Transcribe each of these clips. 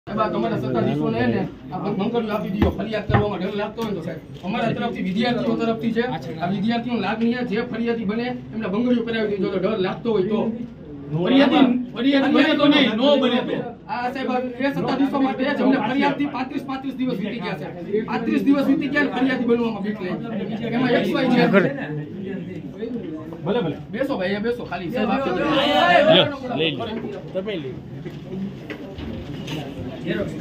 તમારા સત્તાધીશોને ને આ મંગળ આપી દીધો ફરિયાદ કરવામાં ડર લાગતો હોય તો સાહેબ અમારા તરફથી વિદ્યાર્થીઓ તરફથી છે આ વિદ્યાર્થીઓ લાગણીયા જે ફરિયાદી બને એમને બંગડીઓ કરાવી દીધો તો ડર લાગતો હોય તો ફરિયાદી બને તો નહીં નો બને તો આ સાહેબ એ સત્તાધીશો માટે છે અમને ફરિયાદથી 35 દિવસ વીતી ગયા છે 35 દિવસ વીતી ગયા ફરિયાદી બનવામાં બીક લાગી એમાં XY છે ભલે ભલે બેસો ભાઈ બેસો ખાલી સાહેબ આપી દો લઈ લો તમે લઈ Xerox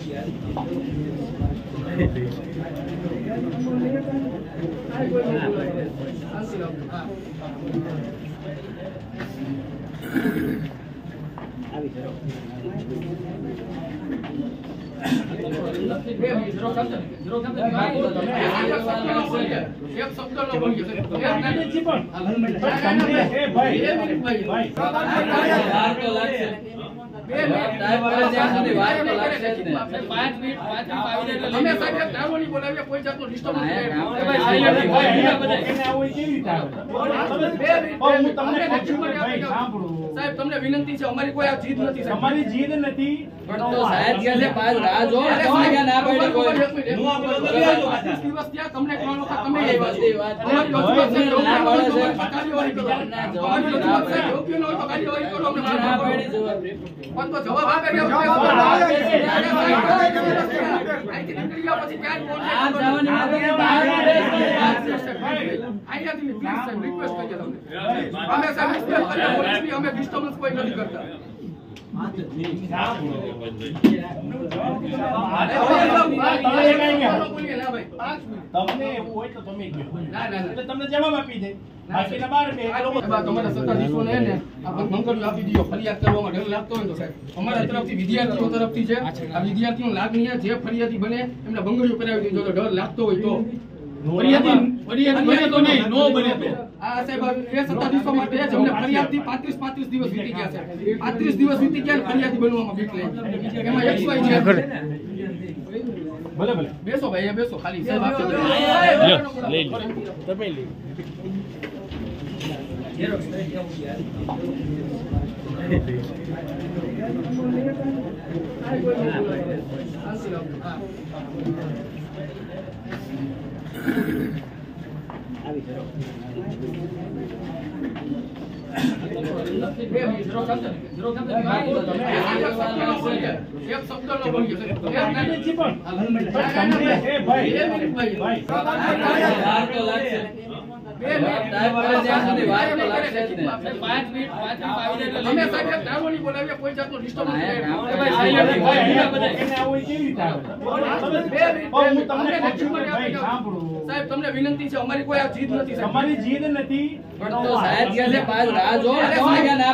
સાહેબ તમને વિનંતી છે અમારી કોઈ આ જીદ નથી અમારી જીદ નથી પણ તો સાહેબ કે પાસ રાહ જો તમારે ના પડે કોઈ હું આ 25 દિવસ ત્યાં તમને કોણ વખત તમે આવ્યા છો અમારી રજૂઆત છે કાર્યવાહી કરો અમારી રજૂઆત છે યોગ્ય ન હોય તો કાર્યવાહી કરો અમને ના પડે જવાબ પણ તો જવાબ આપે કે આઈથી નીકળી ગયા પછી ક્યાં કોણ આ જવાની આઈયાથી પ્લીઝ સાહેબ રિક્વેસ્ટ કરીએ તમને અમે સાહેબ અમે ડિસ્ટર્બન્સ કોઈ નથી કરતા તમને એવું હોય તો તમે એટલે તમને જવાબ આપી દે તમારા સત્તાધીશોને ને આ મંગળ આપી દીધો ફરિયાદ કરવામાં ડર લાગતો હોય તો સાહેબ અમારા તરફથી વિદ્યાર્થીઓ તરફથી છે આ વિદ્યાર્થીઓ લાગણીયા જે ફરિયાદી બને એમને બંગડીઓ કરાવી દીધો તો ડર લાગતો હોય તો ફરિયાદી બને તો નહીં નો બને તો આ સાહેબ એ સત્તાધીશો માટે છે અમને ફરિયાદથી 35 દિવસ વીતી ગયા છે 35 દિવસ વીતી ગયા ફરિયાદી બનવામાં બીક લાગી એમાં XY છે ભલે ભલે બેસો ભાઈ બેસો ખાલી સાહેબ આપી દો લઈ લો તમે લઈ Xerox સાહેબ તમને વિનંતી છે અમારી કોઈ આ જીદ નથી અમારી જીદ નથી પણ તો સાહેબ કે પાસ રાહ જો